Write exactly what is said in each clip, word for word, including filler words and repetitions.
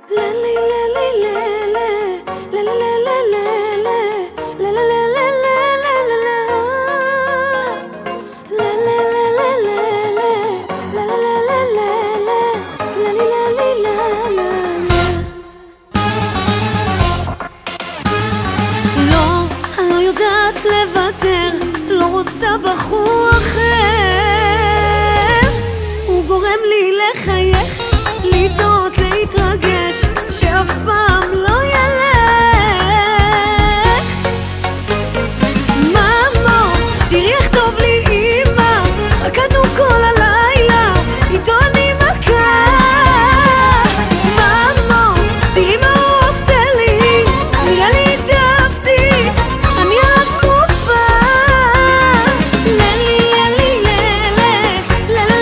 לוותר, לא רוצה בחור אחר. הוא גורם לי לחייך, לטעות, להתרגש, שאף פעם לא ילך. מאמו, תראי איך טוב לי אמא, רקדנו כל הלילה, איתו אני מלכה. מאמו, תראי מה הוא עושה לי, נראה לי התאהבתי, אני עליו שרופה. ללי ללי ללי ללי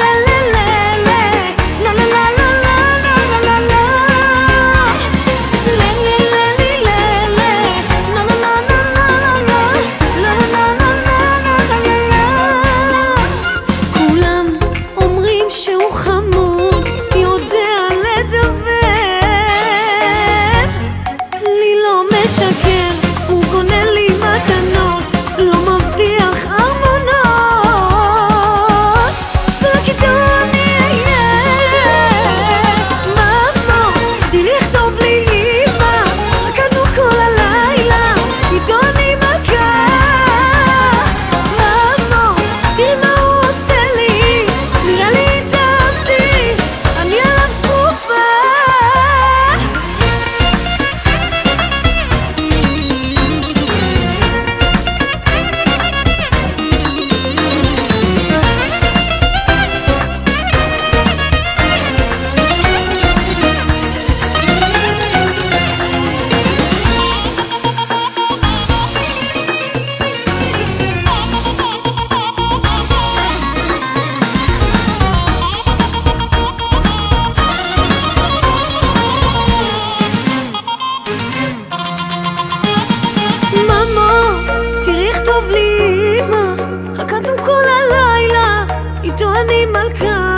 ללי כולם אומרים שהוא חמוד, יודע לדבר, לי לא משקר, הוא קונה לי מתנות, לא מבטיח ארמונות, רק איתו אני אהיה. מאמו, תראי איך טוב לי אמא, רקדנו כל הלילה, איתו אני מלכה. מאמו, תראי מה הוא עושה לי, נראה לי התאהבתי, אני עליו שרופה. מאמו, תראי איך טוב לי אמא, רקדנו כל הלילה, איתו אני מלכה.